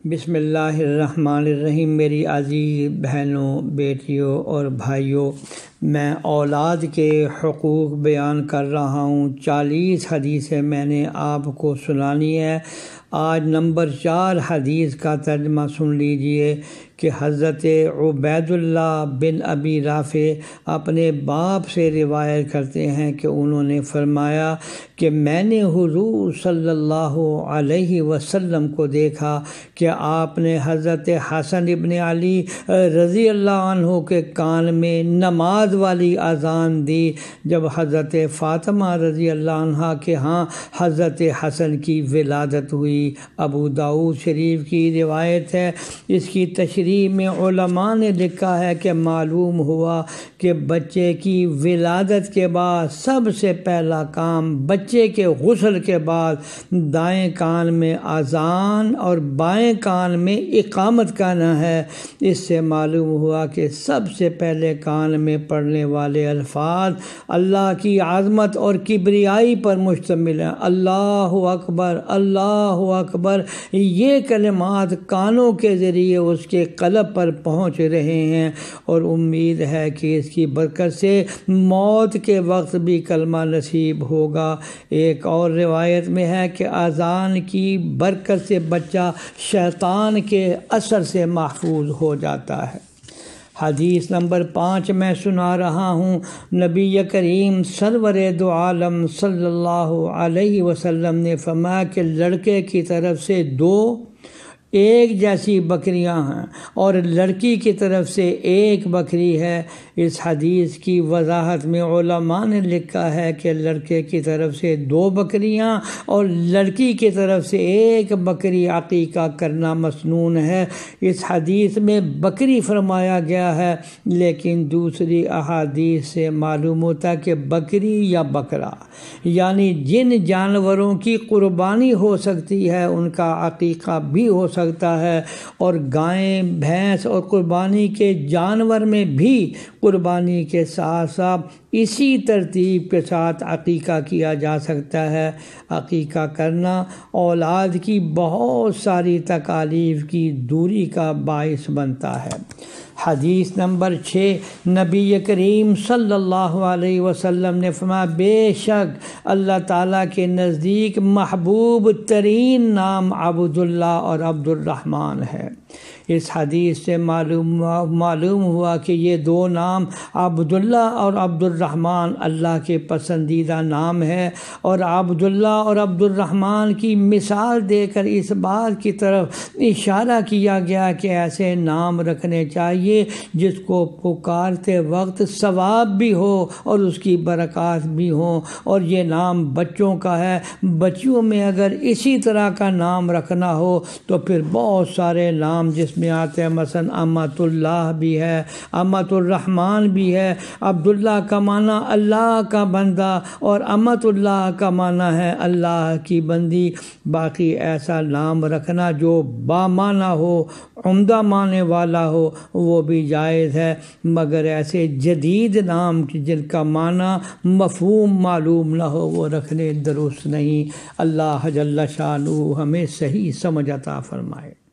بسم اللہ الرحمن الرحیم۔ میری عزیز بہنوں، بیٹیوں اور بھائیوں، میں اولاد کے حقوق بیان کر رہا ہوں۔ 40 حدیثیں میں نے آپ کو سنانی ہے۔ آج نمبر 4 حدیث کا ترجمہ سن لیجئے کہ حضرت عبید اللہ بن ابی رافع اپنے باپ سے روایت کرتے ہیں کہ انہوں نے فرمایا کہ میں نے حضور صلی اللہ علیہ وسلم کو دیکھا کہ آپ نے حضرت حسن ابن علی رضی اللہ عنہ کے کان میں نماز والی اذان دی جب حضرت فاطمہ رضی اللہ عنہ کے ہاں حضرت حسن کی ولادت ہوئی۔ ابو داؤد شریف کی روایت ہے۔ اس کی تشریح میں علماء نے لکھا ہے کہ معلوم ہوا کہ بچے کی ولادت کے بعد سب سے پہلا کام بچے کے غسل کے بعد دائیں کان میں اذان اور بائیں کان میں اقامت کرنا ہے۔ اس سے معلوم ہوا کہ سب سے پہلے کان میں پڑھنے والے الفاظ اللہ کی عظمت اور کبریائی پر مشتمل ہیں۔ اللہ اکبر، اللہ اکبر، یہ کلمات کانوں کے ذریعے اس کے قلب پر پہنچ رہے ہیں اور امید ہے کہ اس کی برکت سے موت کے وقت بھی کلمہ نصیب ہوگا۔ ایک اور روایت میں ہے کہ اذان کی برکت سے بچہ شیطان کے اثر سے محفوظ ہو جاتا ہے۔ حدیث نمبر 5 میں سنا رہا ہوں۔ نبی کریم سرور دو عالم صلی اللہ علیہ وسلم نے فرمایا کہ لڑکے کی طرف سے 2 ایک جیسی بکریاں ہیں اور لڑکی کی طرف سے 1 بکری ہے۔ اس حدیث کی وضاحت میں علماء نے لکھا ہے کہ لڑکے کی طرف سے 2 بکریاں اور لڑکی کی طرف سے 1 بکری عقیقہ کرنا مسنون ہے۔ اس حدیث میں بکری فرمایا گیا ہے، لیکن دوسری احادیث سے معلوم ہوتا ہے کہ بکری یا بکرا یعنی جن جانوروں کی قربانی ہو سکتی ہے ان کا عقیقہ بھی ہو سکتا ہے، اور گائیں، بھینس اور قربانی کے جانور میں بھی قربانی کے ساتھ ساتھ اسی ترتیب کے ساتھ عقیقہ کیا جا سکتا ہے۔ عقیقہ کرنا اولاد کی بہت ساری تکالیف کی دوری کا باعث بنتا ہے۔ حدیث نمبر 6 نبی کریم صلی اللہ علیہ وسلم نے فرمایا بے شک اللہ تعالیٰ کے نزدیک محبوب ترین نام عبداللہ اور عبد الرحمن ہے۔ اس حدیث سے معلوم ہوا کہ یہ 2 نام عبداللہ اور عبد الرحمن اللہ کے پسندیدہ نام ہے، اور عبداللہ اور عبد الرحمن کی مثال دے کر اس بات کی طرف اشارہ کیا گیا کہ ایسے نام رکھنے چاہیے جس کو پکارتے وقت ثواب بھی ہو اور اس کی برکات بھی ہوں، اور یہ نام بچوں کا ہے۔ بچیوں میں اگر اسی طرح کا نام رکھنا ہو تو پھر بہت سارے نام جس میں آتے ہیں، مثلا امت اللہ بھی ہے، امت الرحمن بھی ہے۔ عبداللہ کا معنی اللہ کا بندہ اور امت اللہ کا معنی ہے اللہ کی بندی۔ باقی ایسا نام رکھنا جو بامعنی ہو، عمدہ معنی والا ہو، وہ بھی جائز ہے، مگر ایسے جدید نام جن کا معنی مفہوم معلوم نہ ہو وہ رکھنے درست نہیں۔ اللہ جل شانہ ہمیں صحیح سمجھ عطا فرمائے۔